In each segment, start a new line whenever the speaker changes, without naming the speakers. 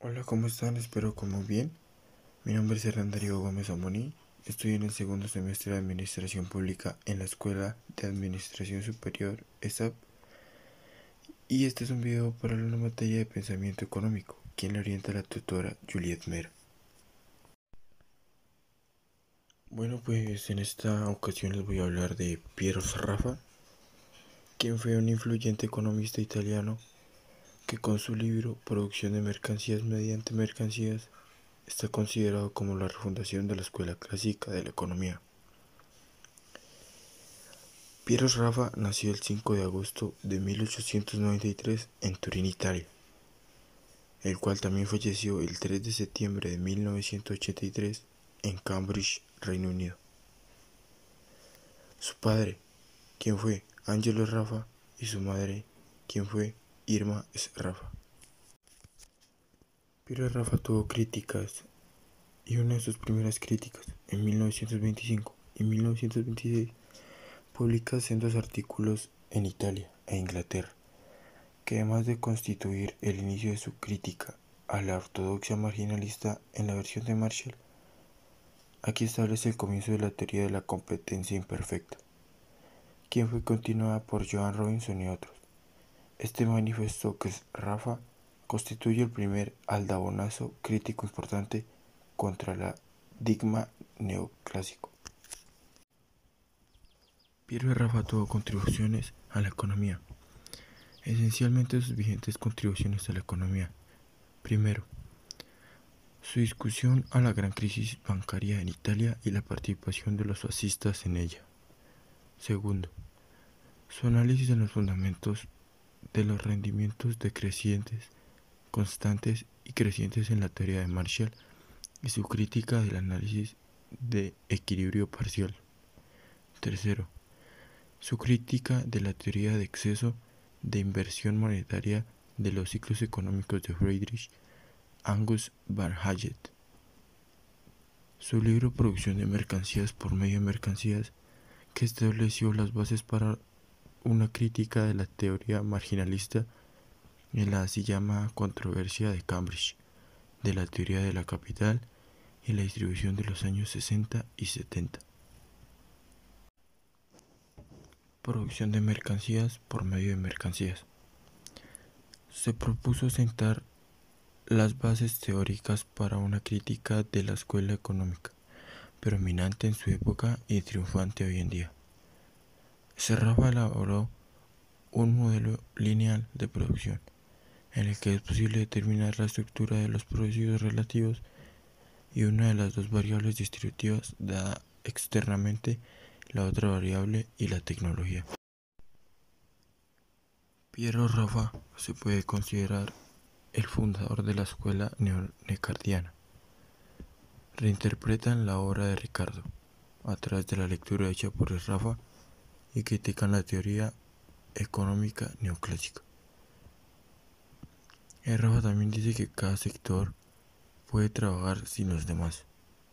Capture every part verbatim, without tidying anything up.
Hola, ¿cómo están? Espero que muy bien. Mi nombre es Hernán Darío Gómez Amoní. Estoy en el segundo semestre de Administración Pública en la Escuela de Administración Superior E S A P. Y este es un video para la materia de Pensamiento Económico, quien le orienta a la tutora Juliet Mera. Bueno, pues en esta ocasión les voy a hablar de Piero Sraffa, quien fue un influyente economista italiano que con su libro Producción de mercancías mediante mercancías está considerado como la refundación de la escuela clásica de la economía. Piero Sraffa nació el cinco de agosto de mil ochocientos noventa y tres en Turín, Italia, el cual también falleció el tres de septiembre de mil novecientos ochenta y tres en Cambridge, Reino Unido. Su padre, quien fue Angelo Sraffa, y su madre, quien fue Irma Sraffa. Piero Sraffa tuvo críticas, y una de sus primeras críticas, en mil novecientos veinticinco y mil novecientos veintiséis, publica sendos artículos en Italia e Inglaterra, que además de constituir el inicio de su crítica a la ortodoxia marginalista en la versión de Marshall, aquí establece el comienzo de la teoría de la competencia imperfecta, quien fue continuada por Joan Robinson y otros. Este manifestó que Sraffa constituye el primer aldabonazo crítico importante contra el digma neoclásico. Piero Sraffa tuvo contribuciones a la economía. Esencialmente sus vigentes contribuciones a la economía. Primero, su discusión a la gran crisis bancaria en Italia y la participación de los fascistas en ella. Segundo, su análisis en los fundamentos de los rendimientos decrecientes, constantes y crecientes en la teoría de Marshall y su crítica del análisis de equilibrio parcial. Tercero, su crítica de la teoría de exceso de inversión monetaria de los ciclos económicos de Friedrich Angus van Hayek. Su libro Producción de mercancías por medio de mercancías, que estableció las bases para una crítica de la teoría marginalista en la así llamada controversia de Cambridge, de la teoría de la capital y la distribución de los años sesenta y setenta. Producción de mercancías por medio de mercancías. Se propuso sentar las bases teóricas para una crítica de la escuela económica, predominante en su época y triunfante hoy en día. Sraffa elaboró un modelo lineal de producción, en el que es posible determinar la estructura de los producidos relativos y una de las dos variables distributivas dada externamente, la otra variable y la tecnología. Piero Sraffa se puede considerar el fundador de la escuela neonecardiana. Reinterpretan la obra de Ricardo a través de la lectura hecha por Sraffa y critican la teoría económica neoclásica. Sraffa también dice que cada sector puede trabajar sin los demás.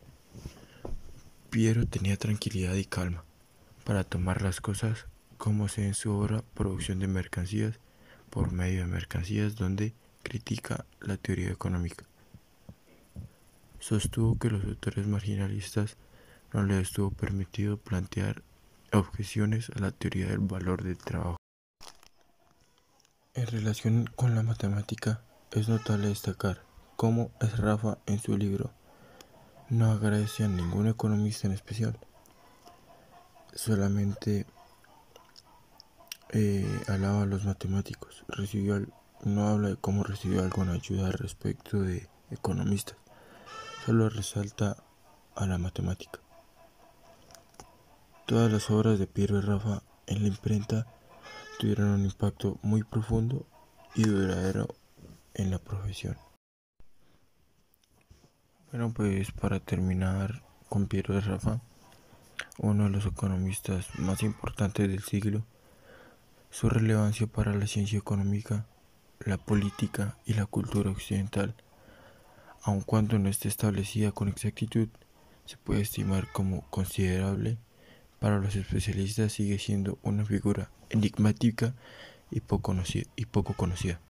Piero tenía tranquilidad y calma para tomar las cosas como se ve en su obra Producción de mercancías por medio de mercancías, donde critica la teoría económica. Sostuvo que los autores marginalistas no les estuvo permitido plantear objeciones a la teoría del valor del trabajo. En relación con la matemática, es notable destacar cómo Sraffa en su libro no agradece a ningún economista en especial, solamente eh, alaba a los matemáticos. Recibió, no habla de cómo recibió alguna ayuda al respecto de economistas, solo resalta a la matemática. Todas las obras de Piero Sraffa en la imprenta tuvieron un impacto muy profundo y duradero en la profesión. Bueno, pues para terminar con Piero Sraffa, uno de los economistas más importantes del siglo, su relevancia para la ciencia económica, la política y la cultura occidental, aun cuando no esté establecida con exactitud, se puede estimar como considerable. Para los especialistas sigue siendo una figura enigmática y poco conocida.